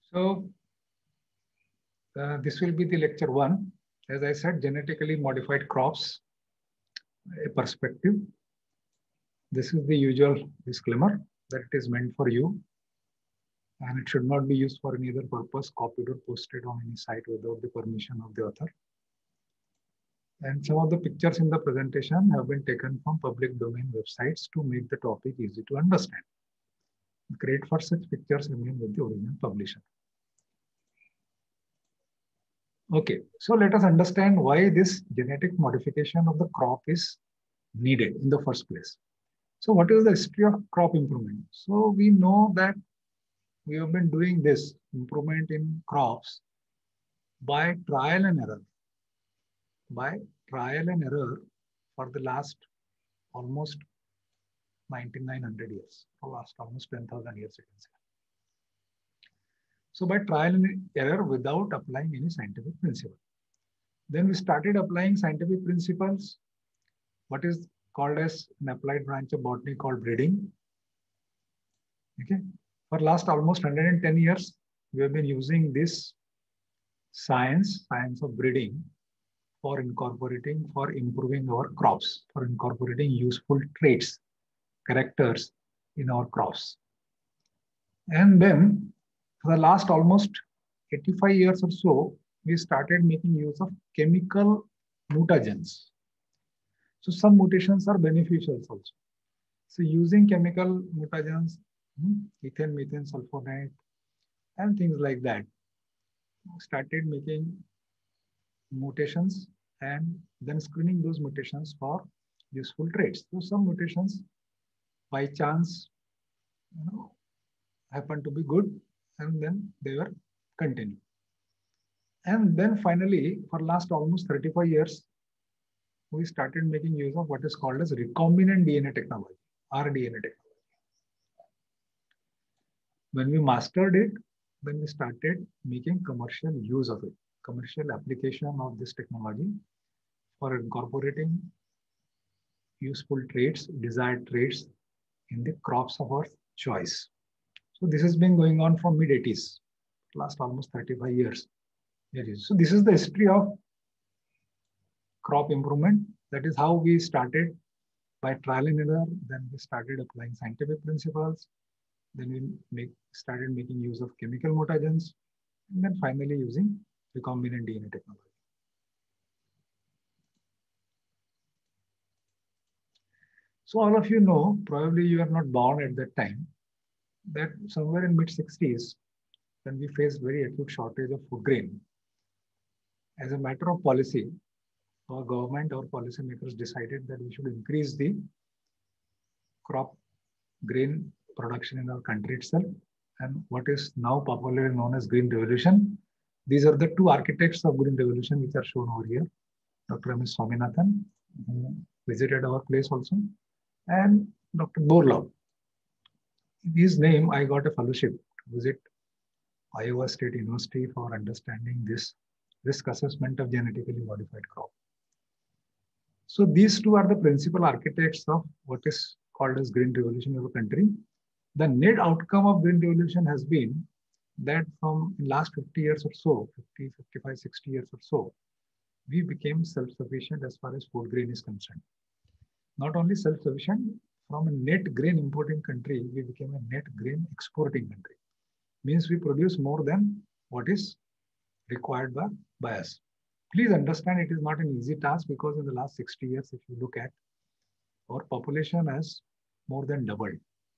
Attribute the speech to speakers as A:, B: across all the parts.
A: So this will be the lecture 1. As I said, genetically modified crops, a perspective. This is the usual disclaimer that it is meant for you and it should not be used for any other purpose, copied or posted on any site without the permission of the author. And some of the pictures in the presentation have been taken from public domain websites to make the topic easy to understand. The credit for such pictures remain with the original publisher. Okay, so let us understand why this genetic modification of the crop is needed in the first place. So what is the history of crop improvement? So we know that we have been doing this improvement in crops by trial and error. By trial and error for the last almost 1900 years, or last almost 10,000 years, you can say. So by trial and error without applying any scientific principle. Then we started applying scientific principles, what is called as an applied branch of botany called breeding. Okay. For last almost 110 years, we have been using this science of breeding for incorporating, for improving our crops, for incorporating useful traits, characters in our crops. And then for the last almost 85 years or so, we started making use of chemical mutagens. So some mutations are beneficial also. So using chemical mutagens, ethane, methane, sulfonate, and things like that, started making mutations and then screening those mutations for useful traits. So some mutations by chance, happen to be good, and then they were continued. And then finally, for last almost 35 years, we started making use of what is called as recombinant DNA technology, rDNA technology. When we mastered it, then we started making commercial use of it, commercial application of this technology for incorporating useful traits, desired traits in the crops of our choice. So this has been going on from mid-80s, last almost 35 years. So this is the history of crop improvement. That is how we started by trial and error. Then we started applying scientific principles. Then we started making use of chemical mutagens. And then finally using recombinant DNA technology. So all of you know, probably you are not born at that time, that somewhere in mid-60s, when we faced very acute shortage of food grain, as a matter of policy, our government, our policymakers decided that we should increase the crop grain production in our country itself, and what is now popularly known as Green Revolution. These are the two architects of Green Revolution which are shown over here. Dr. M.S. Swaminathan, who visited our place also, and Dr. Borlaug. In his name, I got a fellowship to visit Iowa State University for understanding this risk assessment of genetically modified crop. So these two are the principal architects of what is called as Green Revolution in our country. The net outcome of Green Revolution has been that from last 50 years or so, 50, 55, 60 years or so, we became self-sufficient as far as food grain is concerned. Not only self-sufficient, from a net grain importing country, we became a net grain exporting country. Means we produce more than what is required by us. Please understand it is not an easy task, because in the last 60 years, if you look at, our population has more than doubled.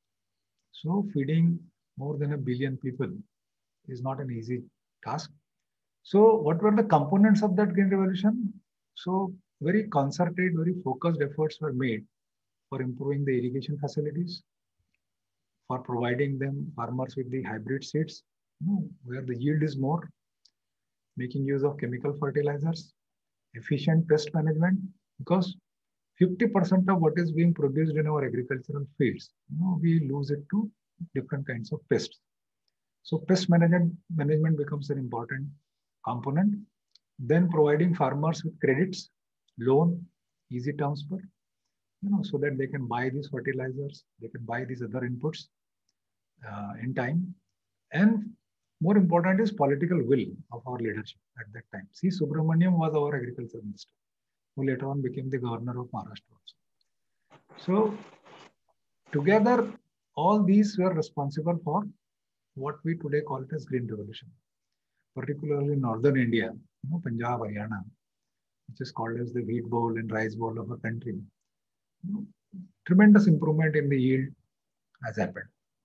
A: So feeding more than 1 billion people is not an easy task. So what were the components of that Green Revolution? So very concerted, very focused efforts were made for improving the irrigation facilities, for providing them farmers with the hybrid seeds, where the yield is more, making use of chemical fertilizers, efficient pest management, because 50% of what is being produced in our agricultural fields, we lose it to different kinds of pests. So pest management becomes an important component. Then providing farmers with credits, loan, easy transfer, so that they can buy these fertilizers, they can buy these other inputs in time. And More important is political will of our leadership at that time. C. Subramaniam was our agriculture minister, who later on became the governor of Maharashtra also. So together, all these were responsible for what we today call it as Green Revolution, particularly in northern India, Punjab, Haryana, which is called as the wheat bowl and rice bowl of a country. Tremendous improvement in the yield has happened.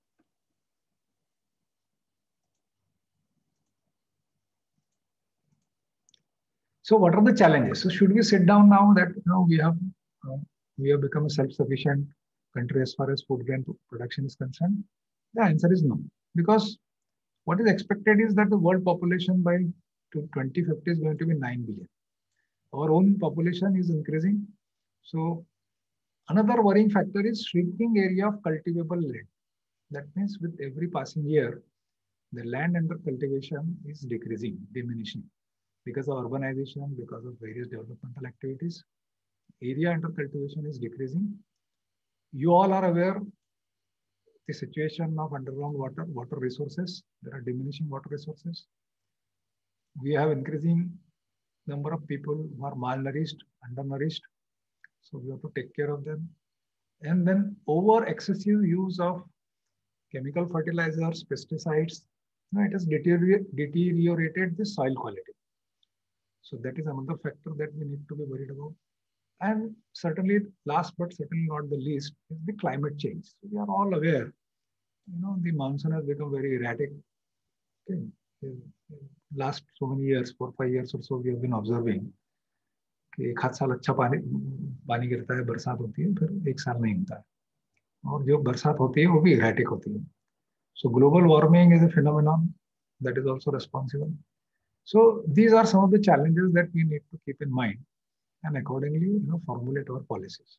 A: So what are the challenges? So should we sit down now that we have become a self-sufficient country as far as food grain production is concerned? The answer is no, because what is expected is that the world population by 2050 is going to be 9 billion. Our own population is increasing. So another worrying factor is shrinking area of cultivable land. That means with every passing year, the land under cultivation is decreasing, diminishing because of urbanization, because of various developmental activities. Area under cultivation is decreasing. You all are aware the situation of underground water resources. There are diminishing water resources. We have increasing number of people who are malnourished, undernourished. So we have to take care of them. And then over excessive use of chemical fertilizers, pesticides, it has deteriorated the soil quality. So that is another factor that we need to be worried about. And certainly, last but certainly not the least, is the climate change. So we are all aware, the monsoon has become very erratic. Okay. Last so many years, 4 or 5 years or so, we have been observing कि एक हाथ साल अच्छा पानी गिरता है, बरसात होती है, फिर एक साल नहीं होता है, और जो बरसात होती है वो भी erratic होती है. So global warming is a phenomenon that is also responsible. So these are some of the challenges that we need to keep in mind and accordingly formulate our policies.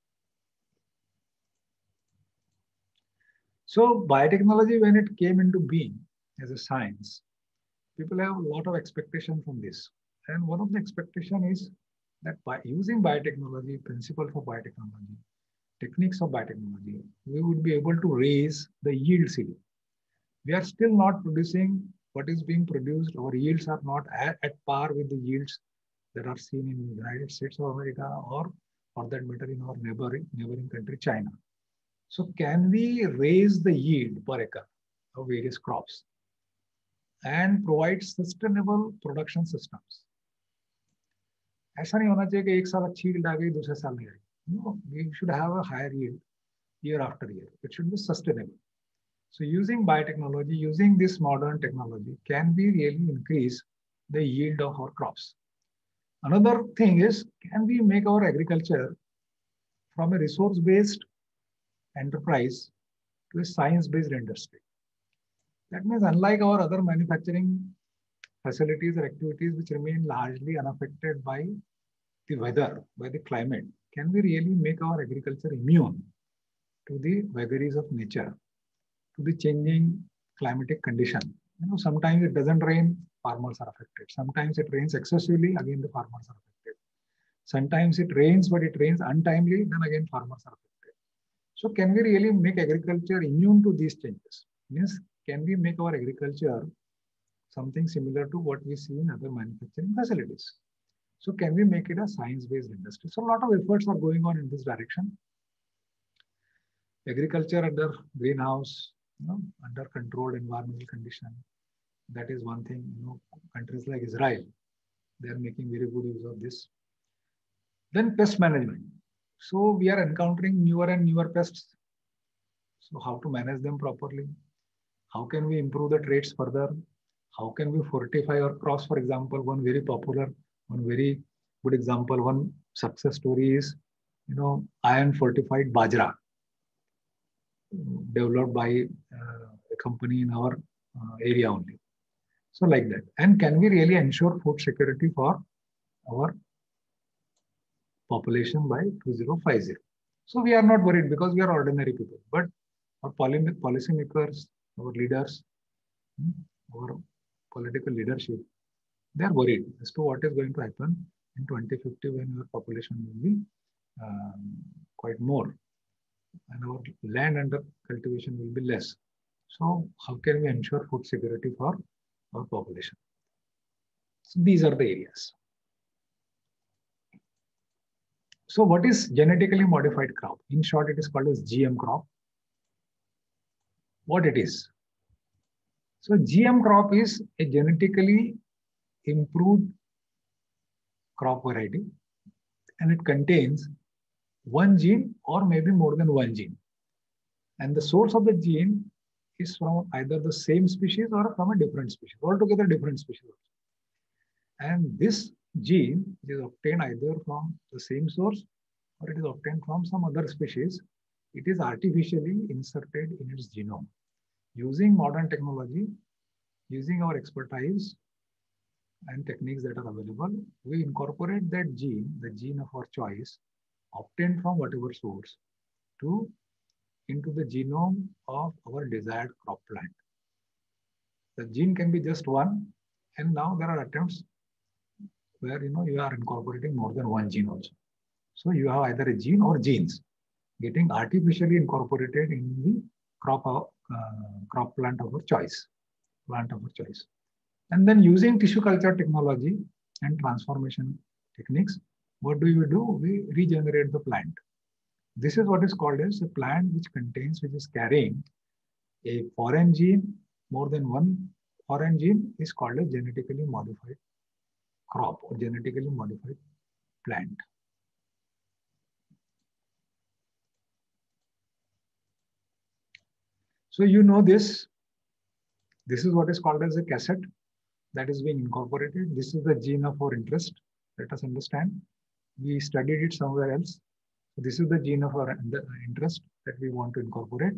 A: So biotechnology, when it came into being as a science, people have a lot of expectation from this. And one of the expectation is that by using biotechnology, principle for biotechnology, techniques of biotechnology, we would be able to raise the yield ceiling. We are still not producing what is being produced. Our yields are not at par with the yields that are seen in the United States of America or for that matter in our neighboring country, China. So can we raise the yield per acre of various crops and provide sustainable production systems? ऐसा नहीं होना चाहिए कि एक साल अच्छी yield आ गई, दूसरे साल नहीं आई. No, we should have a higher yield year after year. It should be sustainable. So using biotechnology, using this modern technology, can we really increase the yield of our crops? Another thing is, can we make our agriculture from a resource-based enterprise to a science-based industry? That means unlike our other manufacturing facilities or activities which remain largely unaffected by the weather, by the climate, can we really make our agriculture immune to the vagaries of nature, to the changing climatic condition? Sometimes it doesn't rain, farmers are affected. Sometimes it rains excessively, again the farmers are affected. Sometimes it rains, but it rains untimely, then again farmers are affected. So can we really make agriculture immune to these changes? Means, can we make our agriculture something similar to what we see in other manufacturing facilities? So can we make it a science-based industry? So a lot of efforts are going on in this direction. Agriculture under greenhouse, under controlled environmental condition. That is one thing. Countries like Israel, they are making very good use of this. Then pest management. So we are encountering newer and newer pests. So how to manage them properly? How can we improve the traits further? How can we fortify our crops? For example, one very popular, one very good example, one success story is, iron fortified bajra, developed by a company in our area only. So like that. And can we really ensure food security for our population by 2050? So we are not worried because we are ordinary people, but our policymakers, our leaders, our political leadership, they are worried as to what is going to happen in 2050 when our population will be quite more and our land under cultivation will be less. So how can we ensure food security for our population? So these are the areas. So what is genetically modified crop? In short, it is called as GM crop. What it is? So GM crop is a genetically improved crop variety, and it contains one gene or maybe more than one gene. And the source of the gene is from either the same species or from a different species, altogether different species. And this gene is obtained either from the same source or it is obtained from some other species. It is artificially inserted in its genome. Using modern technology, using our expertise and techniques that are available, we incorporate that gene, the gene of our choice, obtained from whatever source, into the genome of our desired crop plant. The gene can be just one, and now there are attempts where you are incorporating more than one gene also. So you have either a gene or genes getting artificially incorporated in the crop plant of our choice, And then using tissue culture technology and transformation techniques, what do? We regenerate the plant. This is what is called as a plant which is carrying a foreign gene, more than one foreign gene is called a genetically modified crop or genetically modified plant. So this is what is called as a cassette that is being incorporated. This is the gene of our interest. Let us understand. We studied it somewhere else. So this is the gene of our interest that we want to incorporate,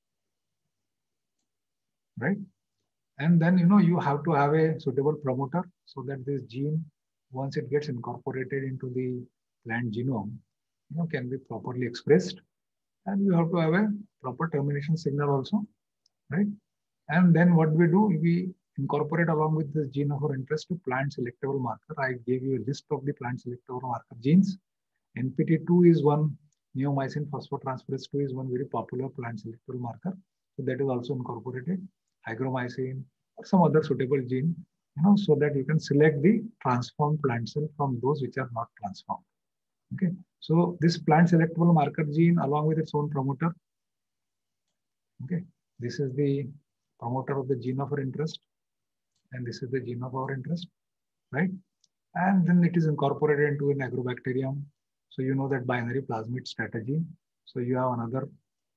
A: right? And then you have to have a suitable promoter so that this gene, once it gets incorporated into the plant genome, can be properly expressed. And you have to have a proper termination signal also, right? And then what we do, we incorporate along with this gene of our interest to plant selectable marker. I gave you a list of the plant selectable marker genes. NPT2 is one, neomycin phosphotransferase 2 is one very popular plant selectable marker. So that is also incorporated. Hygromycin or some other suitable gene, so that you can select the transformed plant cell from those which are not transformed. Okay, so this plant selectable marker gene along with its own promoter. Okay, this is the promoter of the gene of our interest, and this is the gene of our interest, right? And then it is incorporated into an agrobacterium. So you know that binary plasmid strategy. So you have another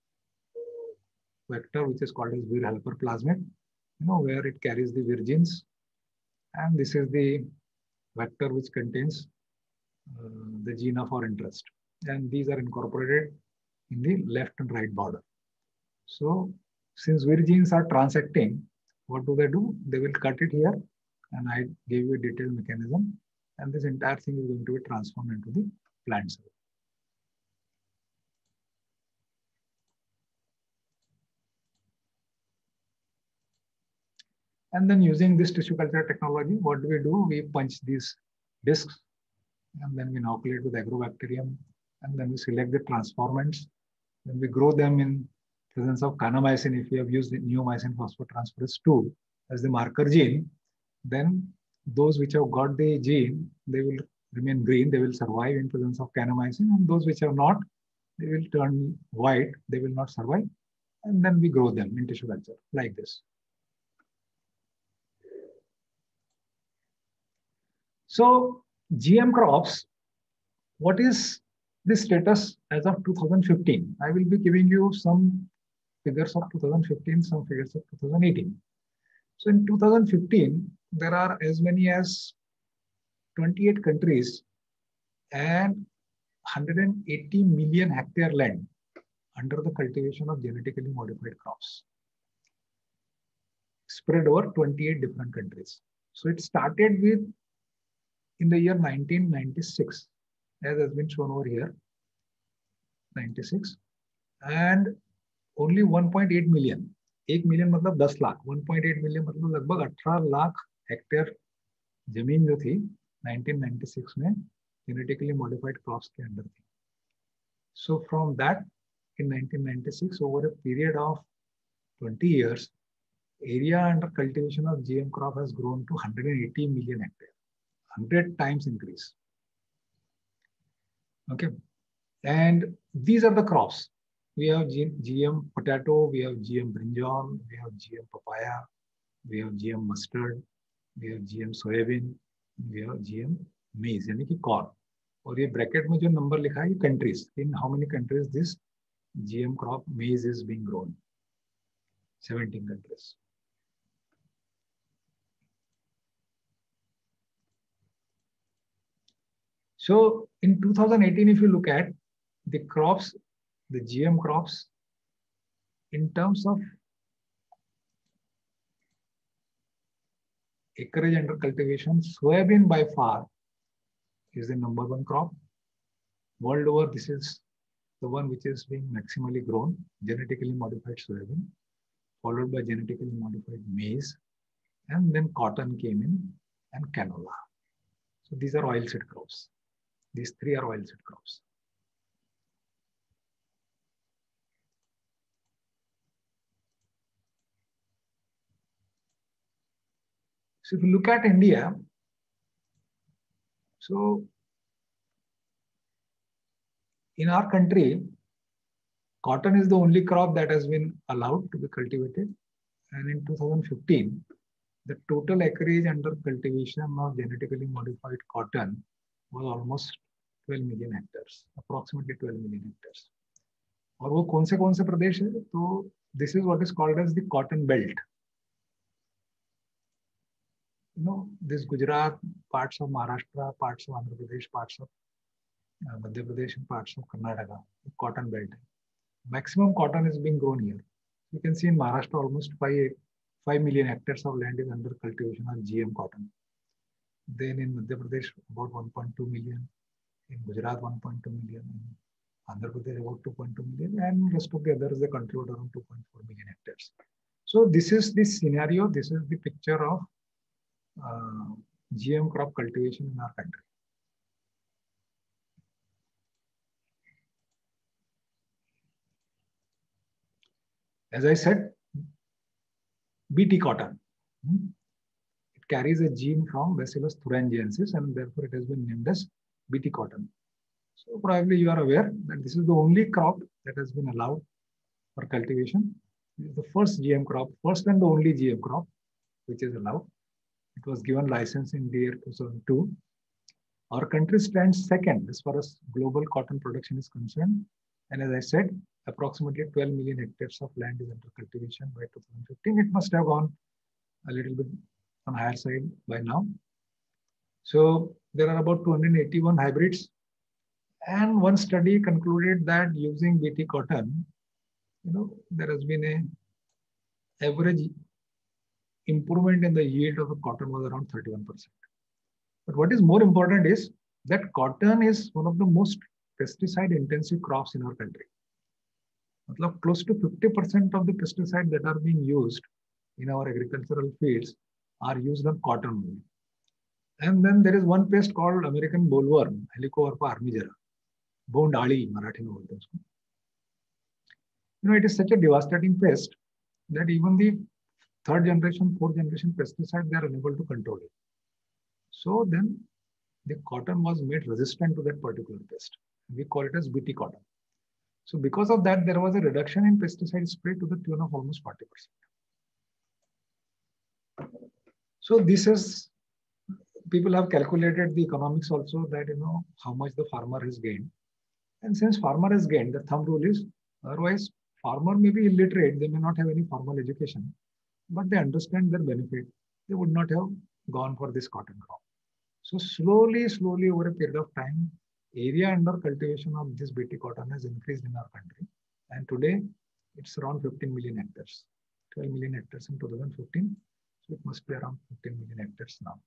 A: vector which is called as Vir helper plasmid, where it carries the Vir genes, and this is the vector which contains the gene of our interest, and these are incorporated in the left and right border. So since Vir genes are transacting, what do? They will cut it here, and I gave you a detailed mechanism, and this entire thing is going to be transformed into the plant cell. And then using this tissue culture technology, what do? We punch these discs, and then we inoculate with agrobacterium, and then we select the transformants. Then we grow them in presence of kanamycin. If we have used the neomycin phosphotransferase 2 as the marker gene, then those which have got the gene, they will remain green, they will survive in presence of kanamycin, and those which have not, they will turn white, they will not survive, and then we grow them in tissue culture like this. So GM crops, what is the status as of 2015? I will be giving you some figures of 2015, some figures of 2018. So in 2015, there are as many as 28 countries and 180 million hectare land under the cultivation of genetically modified crops, spread over 28 different countries. So it started with in the year 1996, as has been shown over here, 96, and only 1.8 million. 1 million मतलब 10 lakh, 1.8 million मतलब लगभग 18 lakh hectare जमीन जो थी 1996 में genetically modified crops के अंदर थी. So from that, in 1996, over a period of 20 years, area under cultivation of GM crop has grown to 180 million hectares, 100 times increase. Okay. And these are the crops. We have GM potato, we have GM brinjal, we have GM papaya, we have GM mustard, we have GM soybean, we have GM maize, यानी कि corn. और ये bracket में जो number लिखा है ये countries. In how many countries this GM crop maize is being grown? 17 countries. So in 2018, if you look at the crops, the GM crops, in terms of acreage under cultivation, soybean by far is the #1 crop. World over, this is the one which is being maximally grown, genetically modified soybean, followed by genetically modified maize, and then cotton came in, and canola. So these are oilseed crops. These three are oilseed crops. So if you look at India, so in our country, cotton is the only crop that has been allowed to be cultivated. And in 2015, the total acreage under cultivation of genetically modified cotton was almost 12 million hectares, approximately 12 million hectares. और वो कौन से प्रदेश है? तो this is what is called as the cotton belt. You know, this Gujarat, parts of Maharashtra, parts of Andhra Pradesh, parts of Madhya Pradesh, and parts of Karnataka, cotton belt. Maximum cotton is being grown here. You can see in Maharashtra almost 5 million hectares of land is under cultivation of GM cotton. Then in Madhya Pradesh about 1.2 million, in Gujarat 1.2 million, in Andhra Pradesh about 2.2 million, and rest of the others they contribute around 2.4 million hectares. So this is the scenario, this is the picture of GM crop cultivation in our country. As I said, BT cotton. It carries a gene from Bacillus thuringiensis, and therefore it has been named as BT cotton. So probably you are aware that this is the only crop that has been allowed for cultivation. This is the first GM crop, first and the only GM crop which is allowed. It was given license in the year 2002. Our country stands second as far as global cotton production is concerned. And as I said, approximately 12 million hectares of land is under cultivation by 2015. It must have gone a little bit on higher side by now. So there are about 281 hybrids. And one study concluded that using BT cotton, there has been a average improvement in the yield of the cotton was around 31%. But what is more important is that cotton is one of the most pesticide intensive crops in our country. Close to 50% of the pesticides that are being used in our agricultural fields are used on cotton only. And then there is one pest called American bollworm, Helicoverpa armigera. Bondali, Marathi mein bolte usko. It is such a devastating pest that even the third generation, fourth generation pesticide, they are unable to control it. So then the cotton was made resistant to that particular pest. We call it as BT cotton. So because of that, there was a reduction in pesticide spray to the tune of almost 40%. So this is, people have calculated the economics also that, how much the farmer has gained. And since farmer has gained, the thumb rule is, otherwise farmer may be illiterate, they may not have any formal education, but they understand their benefit. They would not have gone for this cotton crop. So slowly over a period of time, area under cultivation of this BT cotton has increased in our country. And today it's around 15 million hectares, 12 million hectares in 2015. So it must be around 15 million hectares now.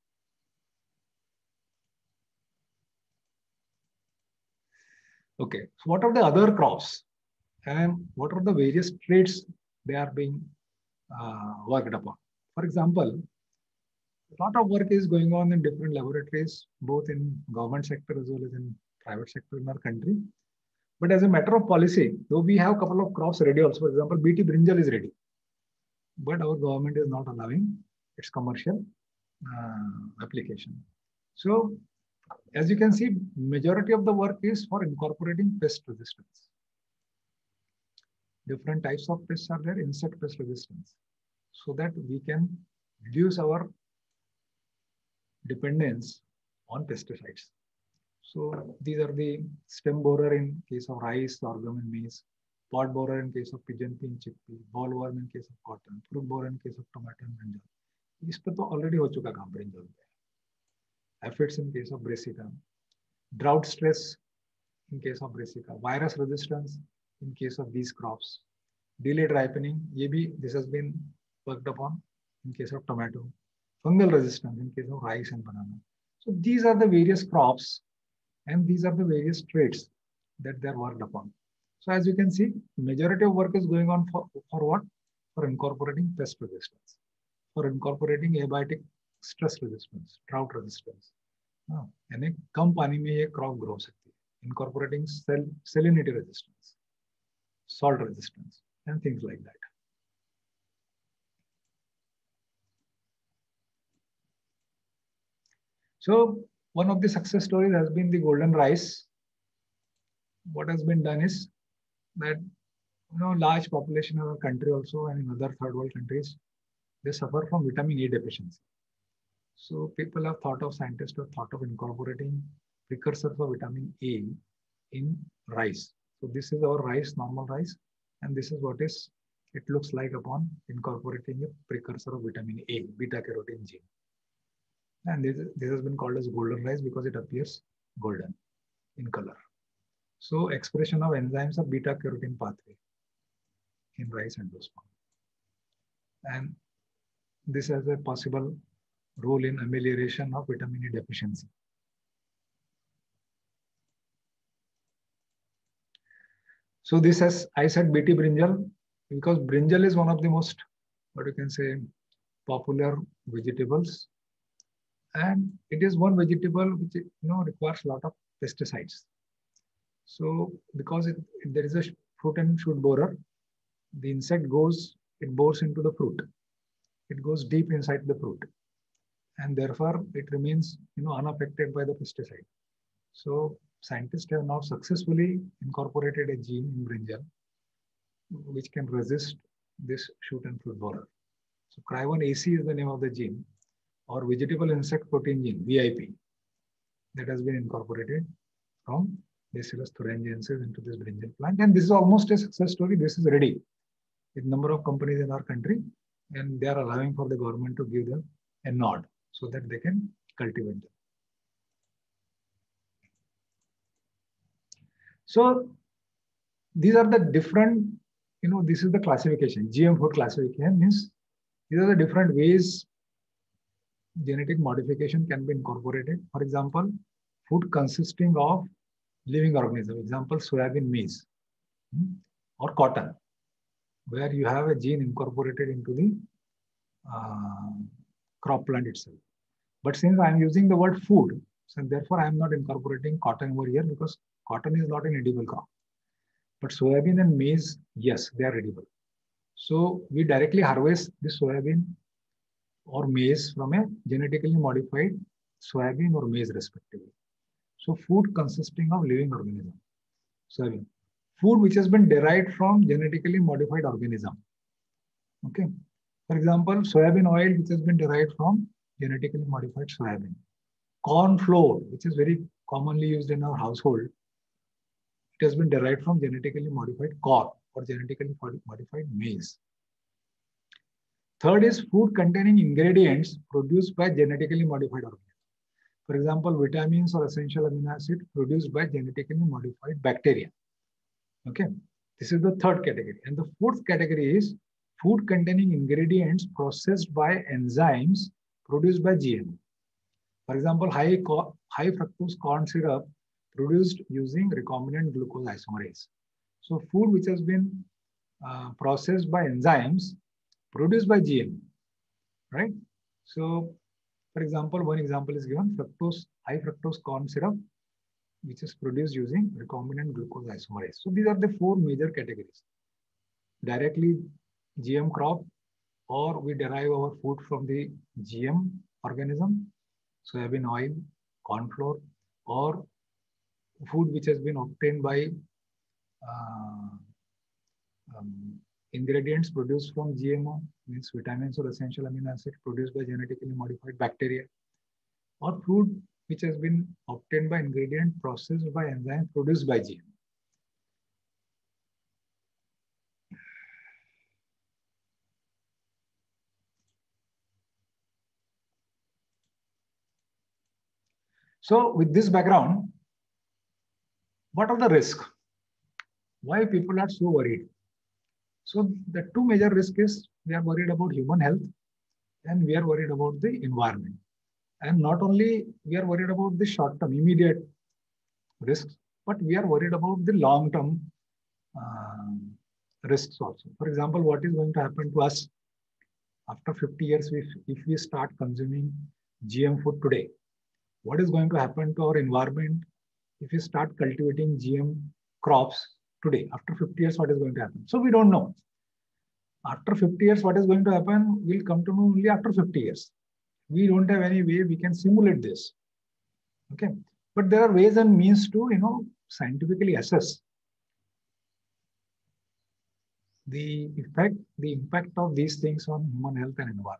A: Okay, so what are the other crops and what are the various traits they are being worked upon? For example, a lot of work is going on in different laboratories, both in government sector as well as in private sector in our country. But as a matter of policy, though we have a couple of crops ready also, for example, BT brinjal is ready. but our government is not allowing its commercial application. So as you can see, majority of the work is for incorporating pest resistance. Different types of pests are there, insect pest resistance, so that we can reduce our dependence on pesticides. So these are the stem borer in case of rice, sorghum, and maize, pod borer in case of pigeon pea and chickpea, bollworm in case of cotton, fruit borer in case of tomato and brinjal. इस पे तो already हो चुका काम brinjal पे. Aphids in case of brassica, drought stress in case of brassica, virus resistance in case of these crops, delayed ripening, this has been worked upon in case of tomato, fungal resistance in case of rice and banana. So these are the various crops and these are the various traits that they are worked upon. So as you can see, majority of work is going on for what? For incorporating pest resistance, for incorporating abiotic stress resistance, drought resistance. यानी कम पानी में ये crop grow हो सकती है. Incorporating salinity resistance, salt resistance, and things like that. So one of the success stories has been the golden rice. What has been done is that large population of our country also and in other third world countries, they suffer from vitamin A deficiency. So people have thought of, scientists have thought of incorporating precursors of vitamin A in rice. So this is our rice, normal rice, and this is what it looks like upon incorporating a precursor of vitamin A, beta carotene gene. And this has been called as golden rice because it appears golden in color. So expression of enzymes of beta carotene pathway in rice endosperm. And this has a possible role in amelioration of vitamin A deficiency. So this has, I said BT brinjal because brinjal is one of the most, what you can say, popular vegetables. And it is one vegetable which requires a lot of pesticides. So because there is a fruit and shoot borer, the insect bores into the fruit. It goes deep inside the fruit, and therefore it remains unaffected by the pesticide. So scientists have now successfully incorporated a gene in brinjal which can resist this shoot and fruit borer. So CRY1AC is the name of the gene, or vegetable insect protein gene, VIP, that has been incorporated from Bacillus thuringiensis into this brinjal plant. And this is almost a success story. This is ready with number of companies in our country, and they are allowing for the government to give them a nod so that they can cultivate them. So these are the different, this is the classification. GM food classification means these are the different ways genetic modification can be incorporated. For example, food consisting of living organism, example, soybean, maize, or cotton, where you have a gene incorporated into the crop plant itself. But since I'm using the word food, so therefore I'm not incorporating cotton over here because cotton is not an edible crop. But soybean and maize, yes, they are edible. So we directly harvest the soybean or maize from a genetically modified soybean or maize respectively. So food consisting of living organism, soybean. Food which has been derived from genetically modified organism. Okay. For example, soybean oil which has been derived from genetically modified soybean. Corn flour, which is very commonly used in our household, it has been derived from genetically modified corn or genetically modified maize. Third is food containing ingredients produced by genetically modified organisms. For example, vitamins or essential amino acid produced by genetically modified bacteria. Okay, this is the third category. And the fourth category is food containing ingredients processed by enzymes produced by GM. For example, high fructose corn syrup produced using recombinant glucose isomerase. So food which has been processed by enzymes produced by GM, right? So for example, one example is given, high fructose corn syrup, which is produced using recombinant glucose isomerase. So these are the four major categories. Directly GM crop, or we derive our food from the GM organism, soybean oil, corn flour, or food which has been obtained by uh, um, ingredients produced from GMO, means vitamins or essential amino acids produced by genetically modified bacteria, or food which has been obtained by ingredient processed by enzymes produced by GMO. So with this background, what are the risks? Why people are so worried? So the two major risks is we are worried about human health and we are worried about the environment. And not only we are worried about the short-term immediate risks, but we are worried about the long-term uh, risks also. For example, what is going to happen to us after 50 years if we start consuming GM food today? What is going to happen to our environment if we start cultivating GM crops today? After 50 years, what is going to happen? So we don't know. After 50 years, what is going to happen? We'll come to know only after 50 years. We don't have any way we can simulate this. Okay. But there are ways and means to, scientifically assess the impact of these things on human health and environment.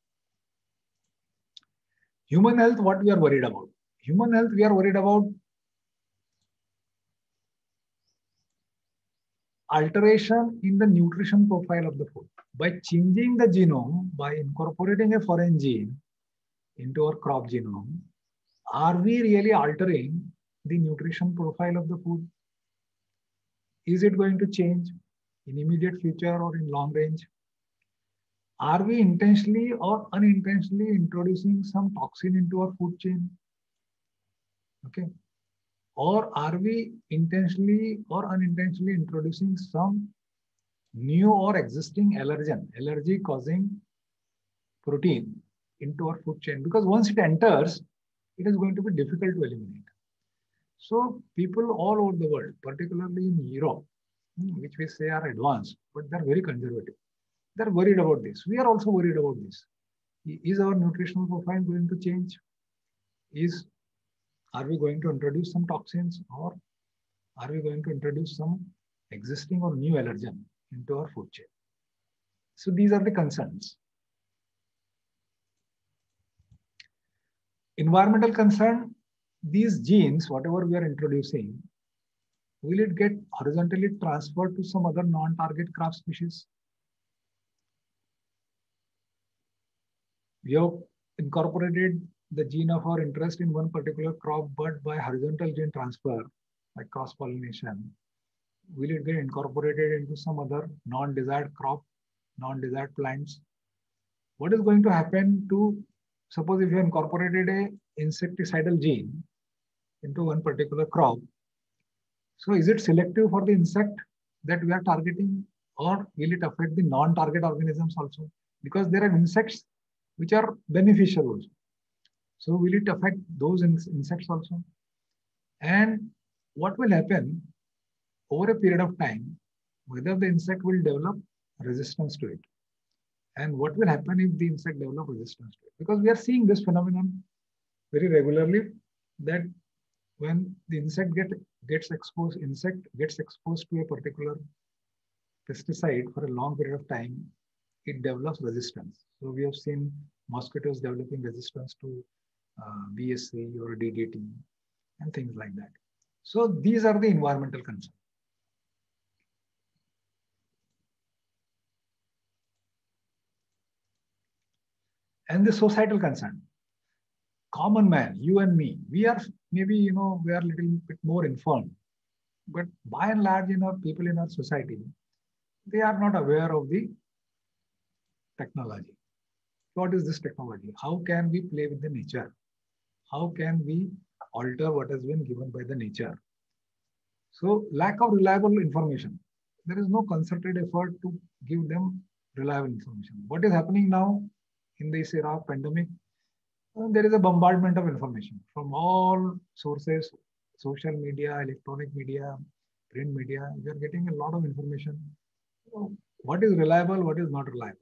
A: Human health, what we are worried about? Human health, we are worried about alteration in the nutrition profile of the food. By changing the genome, by incorporating a foreign gene into our crop genome, are we really altering the nutrition profile of the food? Is it going to change in immediate future or in long range? Are we intentionally or unintentionally introducing some toxin into our food chain? Okay. Or are we intentionally or unintentionally introducing some new or existing allergy causing protein into our food chain? Because once it enters, it is going to be difficult to eliminate. So people all over the world, particularly in Europe, which we say are advanced, but they're very conservative. They're worried about this. We are also worried about this. Is our nutritional profile going to change? Are we going to introduce some toxins, or are we going to introduce some existing or new allergen into our food chain? So these are the concerns. Environmental concern, these genes, whatever we are introducing, will it get horizontally transferred to some other non-target crop species? We have incorporated the gene of our interest in one particular crop, but by horizontal gene transfer, like cross-pollination, will it get incorporated into some other non-desired crop, non-desired plants? What is going to happen to, suppose if you incorporated a insecticidal gene into one particular crop, so is it selective for the insect that we are targeting, or will it affect the non-target organisms also? Because there are insects which are beneficial also. So will it affect those insects also? And what will happen over a period of time, whether the insect will develop resistance to it? And what will happen if the insect develop resistance to it? Because we are seeing this phenomenon very regularly, that when the insect gets exposed to a particular pesticide for a long period of time, it develops resistance. So we have seen mosquitoes developing resistance to BSC or DDT and things like that. So these are the environmental concerns. And the societal concern. Common man, you and me, we are maybe, we are a little bit more informed, but by and large, people in our society, they are not aware of the technology. What is this technology? How can we play with the nature? How can we alter what has been given by the nature? So lack of reliable information. There is no concerted effort to give them reliable information. What is happening now in this era of pandemic? There is a bombardment of information from all sources, social media, electronic media, print media. We are getting a lot of information. What is reliable, what is not reliable?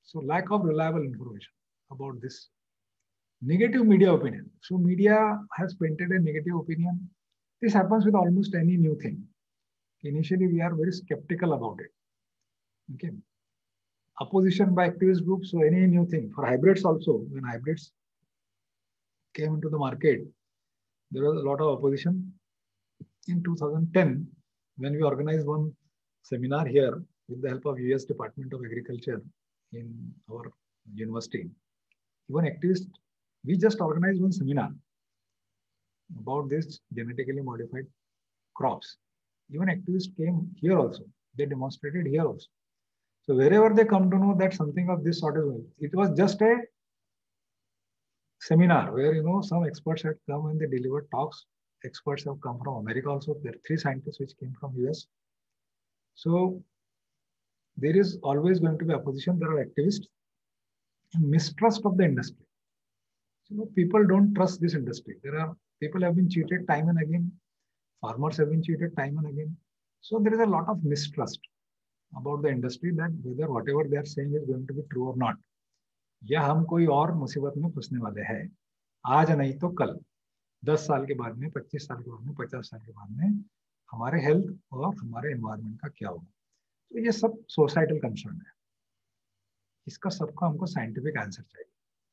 A: So lack of reliable information about this. Negative media opinion. So media has painted a negative opinion. This happens with almost any new thing. Initially, we are very skeptical about it. Okay. Opposition by activist groups. So any new thing for hybrids also, when hybrids came into the market, there was a lot of opposition. In 2010, when we organized one seminar here with the help of US Department of Agriculture in our university, even activists, we just organized one seminar about this genetically modified crops. Even activists came here also. They demonstrated here also. So wherever they come to know that something of this sort is going, it was just a seminar where some experts had come and they delivered talks. Experts have come from America also. There are 3 scientists which came from US. So there is always going to be opposition. There are activists and mistrust of the industry. So people don't trust this industry. There are people have been cheated time and again. Farmers have been cheated time and again. So there is a lot of mistrust about the industry that whether whatever they are saying is going to be true or not. या हम कोई और मुसीबत में फंसने वाले हैं आज नहीं तो कल 10 साल के बाद में 25 साल के बाद में 50 साल के बाद में हमारे हेल्थ और हमारे एनवायरनमेंट का क्या होगा तो ये सब सोसाइटल कंसर्न है इसका सबका हमको साइंटिफिक आंसर चाहिए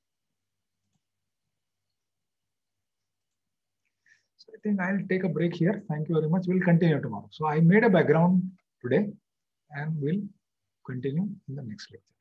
A: So I think I'll take a break here. Thank you very much. We'll continue tomorrow. So I made a background today and we'll continue in the next lecture.